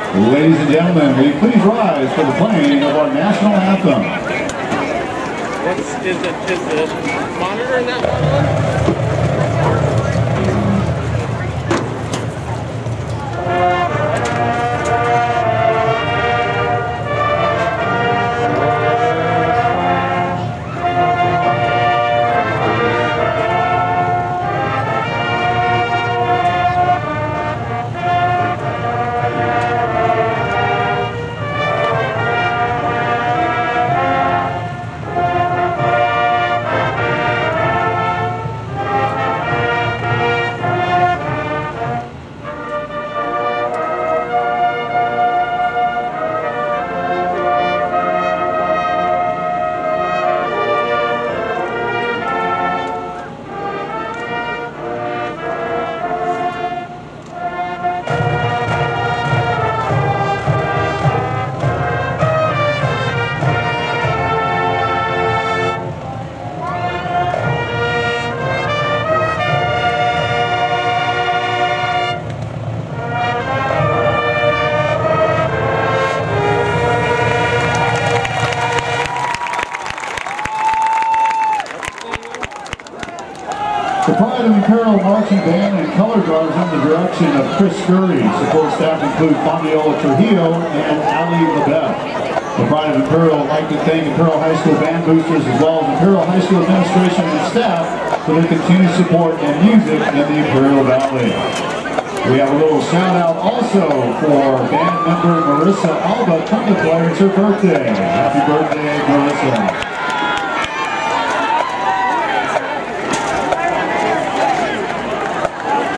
Ladies and gentlemen, will you please rise for the playing of our national anthem? Is the monitor in that one? The Pride of Impeiral Marching Band and Color Guards under the direction of Chris Scurry. Support staff include Fabiola Trujillo and Ali LaBeouf. The Pride of Impeiral would like to thank Impeiral High School band boosters as well as Impeiral High School administration and staff for their continued support and music in the Imperial Valley. We have a little shout out also for band member Marissa Alba, trumpet player. It's her birthday. Happy birthday, Marissa.